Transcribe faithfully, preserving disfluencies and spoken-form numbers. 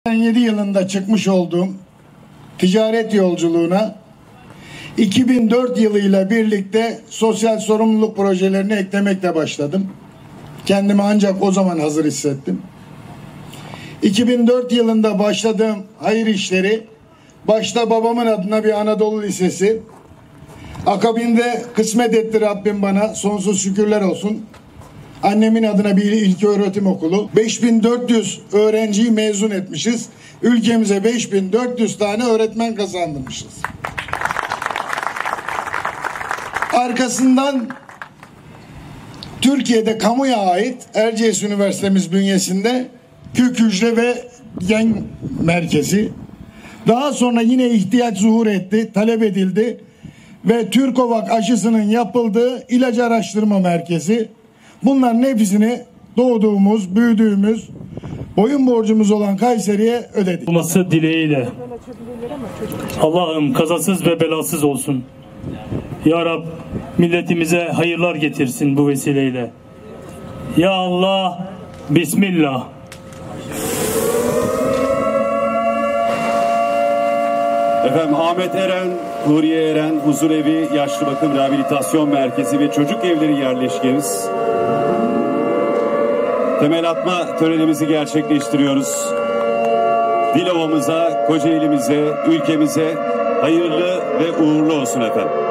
iki bin yedi yılında çıkmış olduğum ticaret yolculuğuna iki bin dört yılıyla birlikte sosyal sorumluluk projelerini eklemekle başladım. Kendimi ancak o zaman hazır hissettim. iki bin dört yılında başladığım hayır işleri, başta babamın adına bir Anadolu Lisesi, akabinde kısmet etti Rabbim bana, sonsuz şükürler olsun, annemin adına bir ilköğretim okulu. beş bin dört yüz öğrenciyi mezun etmişiz. Ülkemize beş bin dört yüz tane öğretmen kazandırmışız. Arkasından Türkiye'de kamuya ait Erciyes Üniversitemiz bünyesinde kök hücre ve gen merkezi. Daha sonra yine ihtiyaç zuhur etti, talep edildi ve Türkovak aşısının yapıldığı ilaç araştırma merkezi. Bunların hepsini doğduğumuz, büyüdüğümüz, boyun borcumuz olan Kayseri'ye ödedik. Olması dileğiyle. Allah'ım kazasız ve belasız olsun. Ya Rab milletimize hayırlar getirsin bu vesileyle. Ya Allah, Bismillah. Efendim Ahmet Eren, Huriye Eren, Huzurevi, Yaşlı Bakım Rehabilitasyon Merkezi ve Çocuk Evleri yerleşkemiz. Temel atma törenimizi gerçekleştiriyoruz. Dilovamıza, Kocaeli'mize, ülkemize hayırlı ve uğurlu olsun efendim.